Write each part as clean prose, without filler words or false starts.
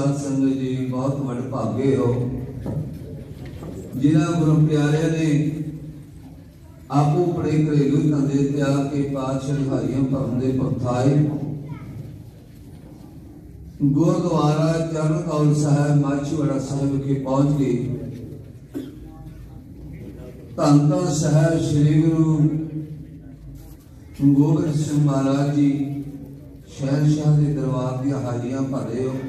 साध संगत जी बहुत वड भागे हो जिन्होंने गुरु प्यारे ने आपो अपने घरेलू धंधे त्याग के पातशाह हारियां भवन के परथाए गुरुद्वारा चरण कौल साहब माछीवाड़ा साहब विखे पहुंच गए। धन धन साहब श्री गुरु गोबिंद सिंह महाराज जी शहनशाह के दरबार दी हाजियां भरे हो।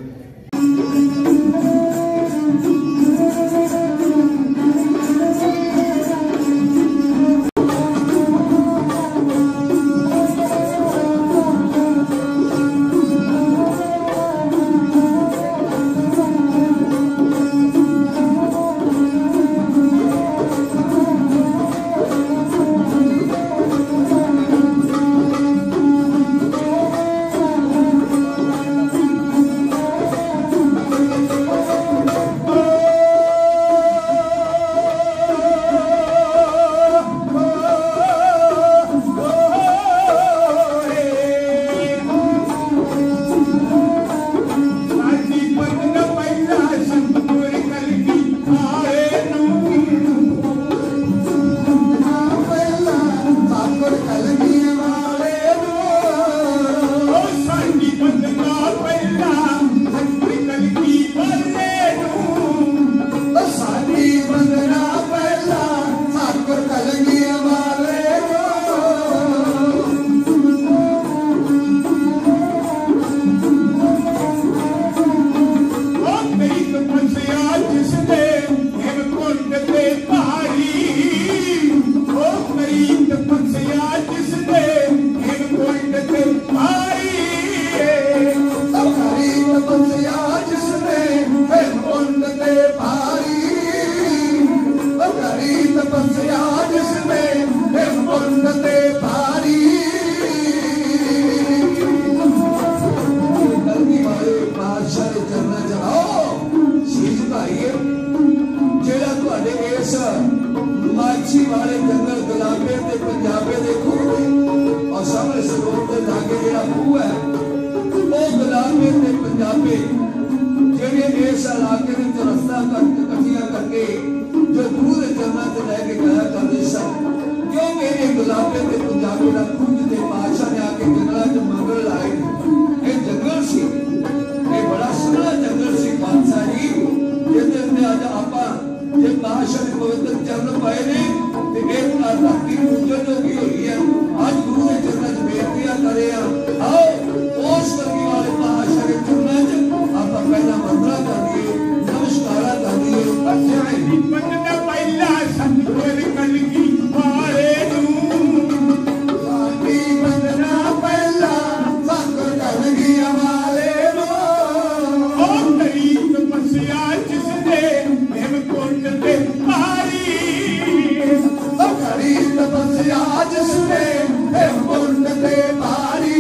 माछीवाड़े जंगल गुलाबे ते पंजाबे दे खूह और सामने सरोवर दे लागे जेड़ा खूह है वो गुलाबे ते पंजाबे जेड़े इस इलाके दे रस्ता कट्ठियां करके जो गुरु दे चरणा ते लेके गया करदे सन। क्योंकि ये गुलाबे ते पंजाबे दा खूह ते पातशाह ने आके जंगलां च मंगल लाए। ये जंगल सी, ये बड़ा सोहना जंगल सी पातशाह जी जिहदे अंदर अज आपां जे पातशाह दे पवित्र चरण पाए ने ते एक धरती पूजन होगी हुई है। आज गुरु के चरणों च बेनतियां करे आओ उस करके वाले पातशाह के चरणों च आपां पहला वंदना कर दिए, नमस्कार कर दिए। अध्याय पंडा पहला सतगुर कलगी वाले साडी वंदना पहला सतगुर कलगी वाले ओ करी तपस्या जिसने हेमकुंड दे पारी करी तपस्या जिसने हेमकुंड दे पारी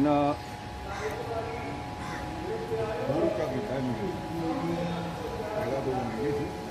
ਹੋਰ ਕਾ ਕੀਤਾ ਨਹੀਂ ਹੈਗਾ 2 ਮਹੀਨੇ ਸੀ